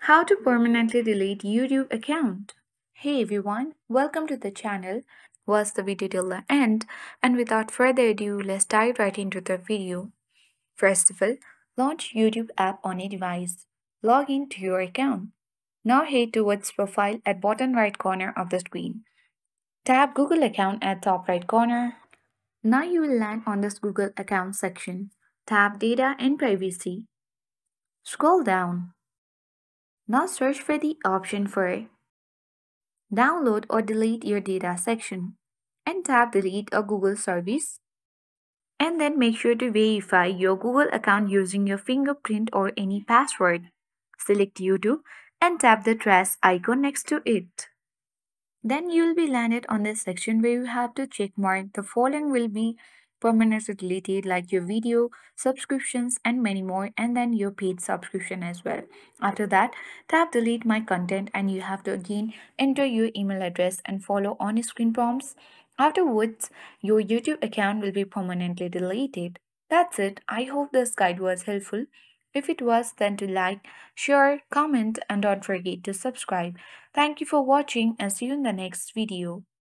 How to permanently delete YouTube account. Hey everyone, welcome to the channel. Watch the video till the end, and without further ado, let's dive right into the video. First of all, launch YouTube app on a device. Log in to your account. Now head towards profile at bottom right corner of the screen. Tap Google account at top right corner. Now you will land on this Google account section. Tap data and privacy. Scroll down. Now search for the option for download or delete your data section and tap delete a Google service. And then make sure to verify your Google account using your fingerprint or any password. Select YouTube and tap the trash icon next to it. Then you will be landed on this section where you have to check mark the following will be permanently deleted, like your video, subscriptions and many more, and then your paid subscription as well. After that, tap delete my content and you have to again enter your email address and follow on screen prompts. Afterwards, your YouTube account will be permanently deleted. That's it. I hope this guide was helpful. If it was, then to like, share, comment and don't forget to subscribe. Thank you for watching and see you in the next video.